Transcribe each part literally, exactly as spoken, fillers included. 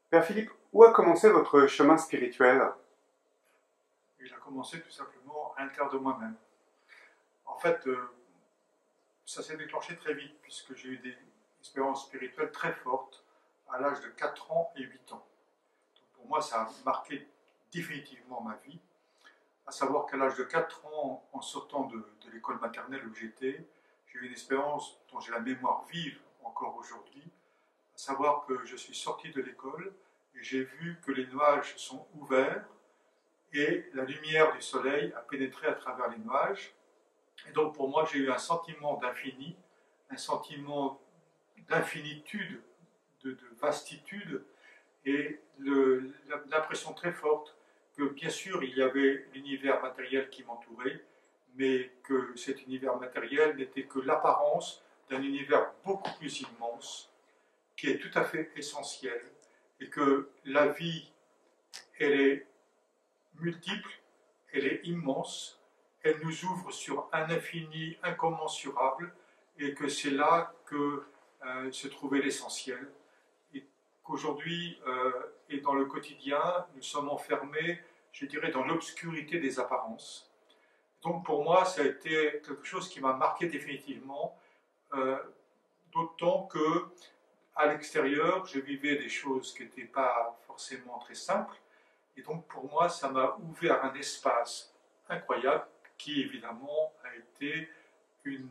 Père Philippe, où a commencé votre chemin spirituel? Il a commencé tout simplement à l'intérieur de moi-même. En fait, euh, ça s'est déclenché très vite puisque j'ai eu des expériences spirituelles très fortes à l'âge de quatre ans et huit ans. Donc pour moi, ça a marqué définitivement ma vie. À savoir qu'à l'âge de quatre ans, en sortant de, de l'école maternelle où j'étais, j'ai eu une expérience dont j'ai la mémoire vive encore aujourd'hui. À savoir que je suis sorti de l'école et j'ai vu que les nuages sont ouverts et la lumière du soleil a pénétré à travers les nuages. Et donc pour moi, j'ai eu un sentiment d'infini, un sentiment d'infinitude, de, de vastitude, et l'impression très forte que bien sûr il y avait l'univers matériel qui m'entourait, mais que cet univers matériel n'était que l'apparence d'un univers beaucoup plus immense, qui est tout à fait essentiel, et que la vie, elle est multiple, elle est immense, elle nous ouvre sur un infini incommensurable, et que c'est là que euh, se trouvait l'essentiel, et qu'aujourd'hui euh, et dans le quotidien, nous sommes enfermés, je dirais, dans l'obscurité des apparences. Donc pour moi, ça a été quelque chose qui m'a marqué définitivement, euh, d'autant que à l'extérieur, je vivais des choses qui n'étaient pas forcément très simples. Et donc pour moi, ça m'a ouvert un espace incroyable qui évidemment a été une,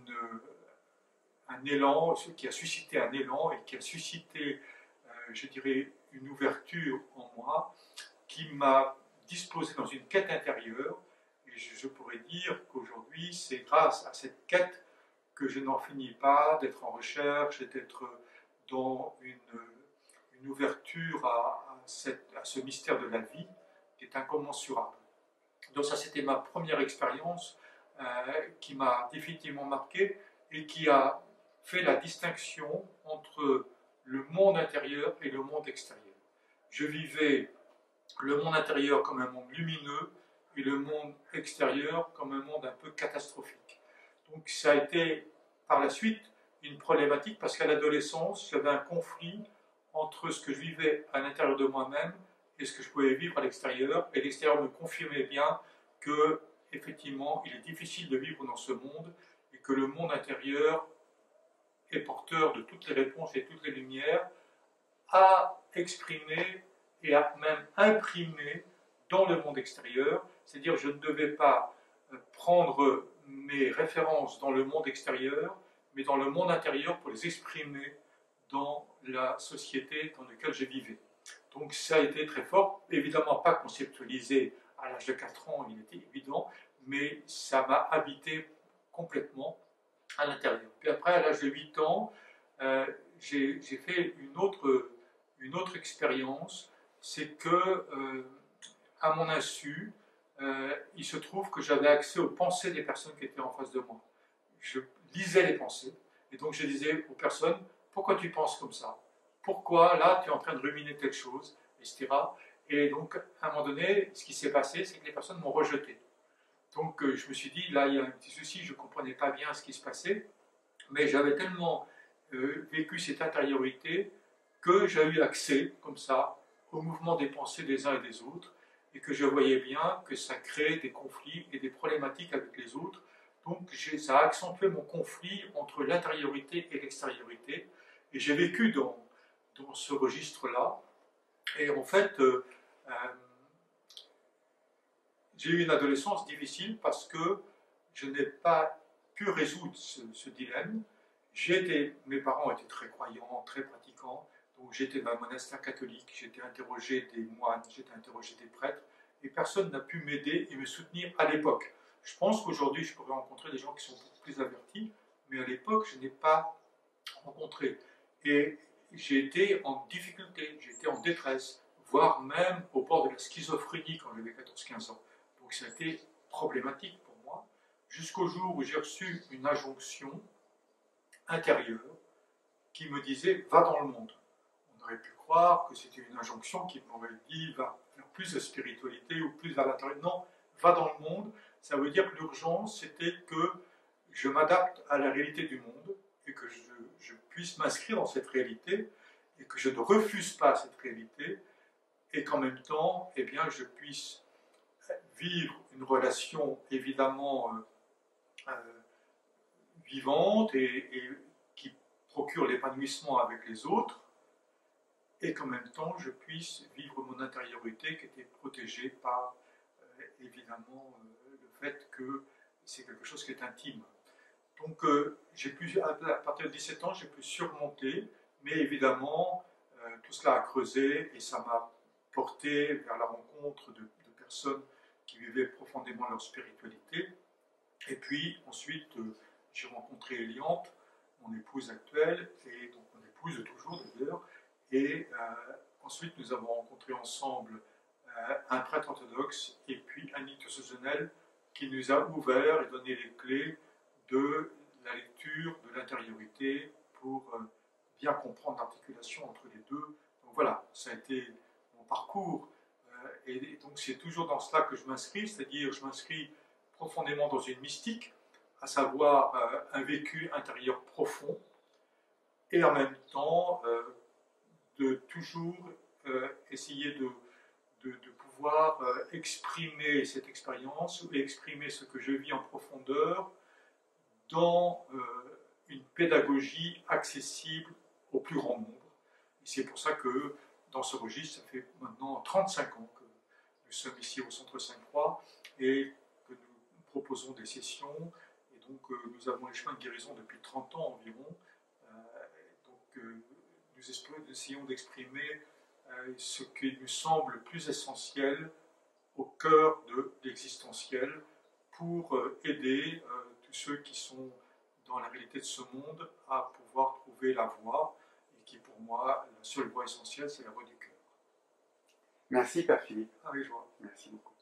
un élan, qui a suscité un élan et qui a suscité, euh, je dirais, une ouverture en moi qui m'a disposé dans une quête intérieure. Et je, je pourrais dire qu'aujourd'hui, c'est grâce à cette quête que je n'en finis pas d'être en recherche et d'être dans une, une ouverture à, à, cette, à ce mystère de la vie qui est incommensurable. Donc ça, c'était ma première expérience euh, qui m'a définitivement marqué et qui a fait la distinction entre le monde intérieur et le monde extérieur. Je vivais le monde intérieur comme un monde lumineux et le monde extérieur comme un monde un peu catastrophique. Donc ça a été par la suite une problématique parce qu'à l'adolescence, j'avais un conflit entre ce que je vivais à l'intérieur de moi-même et ce que je pouvais vivre à l'extérieur. Et l'extérieur me confirmait bien que, effectivement, il est difficile de vivre dans ce monde et que le monde intérieur est porteur de toutes les réponses et toutes les lumières à exprimer et à même imprimer dans le monde extérieur. C'est-à-dire que je ne devais pas prendre mes références dans le monde extérieur, mais dans le monde intérieur pour les exprimer dans la société dans laquelle je vivais. Donc ça a été très fort, évidemment pas conceptualisé à l'âge de quatre ans, il était évident, mais ça m'a habité complètement à l'intérieur. Puis après, à l'âge de huit ans, euh, j'ai fait une autre, une autre expérience, c'est que, euh, à mon insu, euh, il se trouve que j'avais accès aux pensées des personnes qui étaient en face de moi. Je lisais les pensées, et donc je disais aux personnes, pourquoi tu penses comme ça? Pourquoi là tu es en train de ruminer telle chose, et cetera. Et donc à un moment donné, ce qui s'est passé, c'est que les personnes m'ont rejeté. Donc euh, je me suis dit, là il y a un petit souci, je ne comprenais pas bien ce qui se passait, mais j'avais tellement euh, vécu cette intériorité que j'ai eu accès, comme ça, au mouvement des pensées des uns et des autres, et que je voyais bien que ça créait des conflits et des problématiques avec les autres. Donc ça a accentué mon conflit entre l'intériorité et l'extériorité, et j'ai vécu dans, dans ce registre-là. Et en fait, euh, euh, j'ai eu une adolescence difficile parce que je n'ai pas pu résoudre ce, ce dilemme. Été, mes parents étaient très croyants, très pratiquants, donc j'étais dans un monastère catholique, j'étais interrogé des moines, j'étais interrogé des prêtres, et personne n'a pu m'aider et me soutenir à l'époque. Je pense qu'aujourd'hui, je pourrais rencontrer des gens qui sont beaucoup plus avertis, mais à l'époque, je n'ai pas rencontré. Et j'ai été en difficulté, j'étais en détresse, voire même au bord de la schizophrénie quand j'avais quatorze quinze ans. Donc ça a été problématique pour moi, jusqu'au jour où j'ai reçu une injonction intérieure qui me disait « va dans le monde ». On aurait pu croire que c'était une injonction qui m'aurait dit « va vers plus de spiritualité ou plus vers l'intérieur ». Non, va dans le monde, ça veut dire que l'urgence, c'était que je m'adapte à la réalité du monde et que je, je puisse m'inscrire dans cette réalité et que je ne refuse pas cette réalité et qu'en même temps, eh bien, je puisse vivre une relation évidemment euh, euh, vivante et, et qui procure l'épanouissement avec les autres, et qu'en même temps je puisse vivre mon intériorité qui était protégée par euh, évidemment euh, le fait que c'est quelque chose qui est intime. Donc euh, j'ai pu, à partir de dix-sept ans, j'ai pu surmonter, mais évidemment euh, tout cela a creusé et ça m'a porté vers la rencontre de, de personnes qui vivaient profondément leur spiritualité. Et puis ensuite euh, j'ai rencontré Eliante, mon épouse actuelle, et donc mon épouse toujours d'ailleurs, et euh, ensuite nous avons rencontré ensemble euh, un prêtre orthodoxe et puis Annie Tossezonel qui nous a ouvert et donné les clés de la lecture de l'intériorité pour euh, bien comprendre l'articulation entre les deux. Donc voilà, ça a été mon parcours euh, et donc c'est toujours dans cela que je m'inscris, c'est-à-dire je m'inscris profondément dans une mystique, à savoir euh, un vécu intérieur profond, et en même temps euh, de toujours euh, essayer de, de, de pouvoir euh, exprimer cette expérience, ou exprimer ce que je vis en profondeur, dans euh, une pédagogie accessible au plus grand nombre. Et c'est pour ça que dans ce registre, ça fait maintenant trente-cinq ans que nous sommes ici au Centre Sainte-Croix et que nous proposons des sessions. Et donc euh, nous avons les chemins de guérison depuis trente ans environ. Euh, donc euh, nous essayons d'exprimer euh, ce qui nous semble le plus essentiel au cœur de l'existentiel pour euh, aider euh, tous ceux qui sont dans la réalité de ce monde à pouvoir trouver la voie, et qui pour moi, la seule voie essentielle, c'est la voie du cœur. Merci Père Philippe. Avec joie. Merci beaucoup.